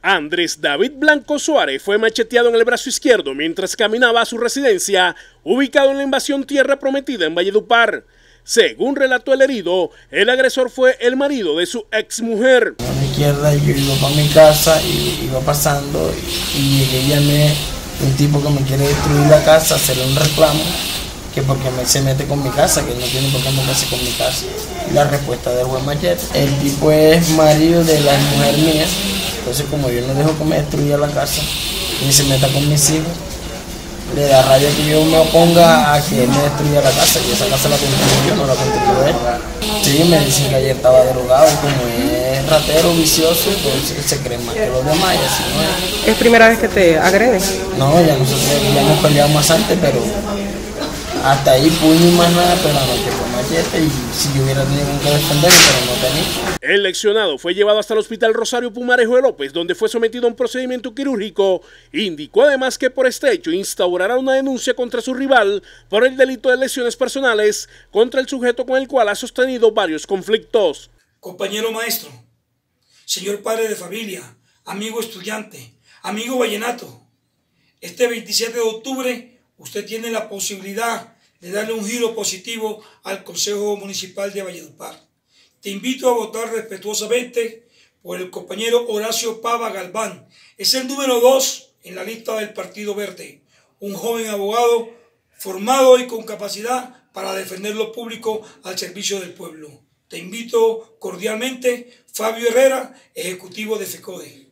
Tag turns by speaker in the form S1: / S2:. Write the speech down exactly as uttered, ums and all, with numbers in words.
S1: Andrés David Blanco Suárez fue macheteado en el brazo izquierdo mientras caminaba a su residencia, ubicado en la invasión Tierra Prometida en Valledupar. Según relató el herido, el agresor fue el marido de su exmujer.
S2: A la izquierda yo iba para mi casa y iba pasando y llegué y llamé a un tipo que me quiere destruir la casa, hacerle un reclamo, que porque me, se mete con mi casa, que no tiene por qué meterse con mi casa. Y la respuesta del buen machete, el tipo es marido de la mujer mía, entonces como yo no dejo que me destruya la casa ni se meta con mis hijos, le da rabia que yo me oponga a que él me destruya la casa, y esa casa la construyo yo, no la construyo él. Sí, me dicen que ayer estaba drogado y como es ratero, vicioso, pues se cree más que los demás y así no es.
S3: ¿Es primera vez que te agreden?
S2: No, ya nosotros ya hemos peleado más antes, pero hasta ahí puño y más nada, pero anoche fue machete y si yo hubiera tenido que defenderme, pero no tenía.
S1: El lesionado fue llevado hasta el Hospital Rosario Pumarejo de López, donde fue sometido a un procedimiento quirúrgico. Indicó además que por este hecho instaurará una denuncia contra su rival por el delito de lesiones personales contra el sujeto con el cual ha sostenido varios conflictos.
S4: Compañero maestro, señor padre de familia, amigo estudiante, amigo vallenato, este veintisiete de octubre usted tiene la posibilidad de darle un giro positivo al Consejo Municipal de Valledupar. Te invito a votar respetuosamente por el compañero Horacio Pava Galván. Es el número dos en la lista del Partido Verde. Un joven abogado formado y con capacidad para defender lo público al servicio del pueblo. Te invito cordialmente, Fabio Herrera, ejecutivo de FECODE.